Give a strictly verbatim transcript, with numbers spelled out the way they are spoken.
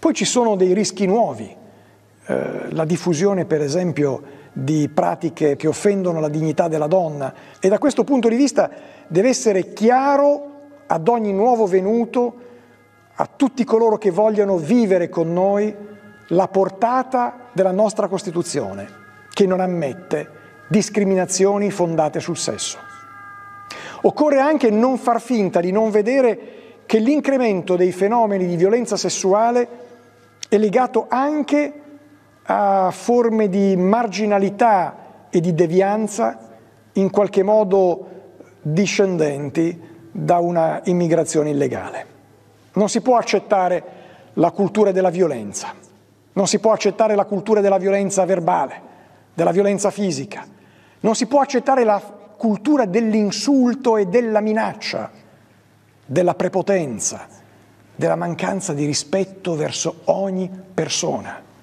Poi ci sono dei rischi nuovi, eh, la diffusione per esempio di pratiche che offendono la dignità della donna, e da questo punto di vista deve essere chiaro ad ogni nuovo venuto, a tutti coloro che vogliono vivere con noi, la portata della nostra Costituzione, che non ammette discriminazioni fondate sul sesso. Occorre anche non far finta di non vedere che l'incremento dei fenomeni di violenza sessuale è legato anche a forme di marginalità e di devianza in qualche modo discendenti da una immigrazione illegale. Non si può accettare la cultura della violenza, non si può accettare la cultura della violenza verbale, della violenza fisica, non si può accettare la cultura dell'insulto e della minaccia, della prepotenza, della mancanza di rispetto verso ogni persona.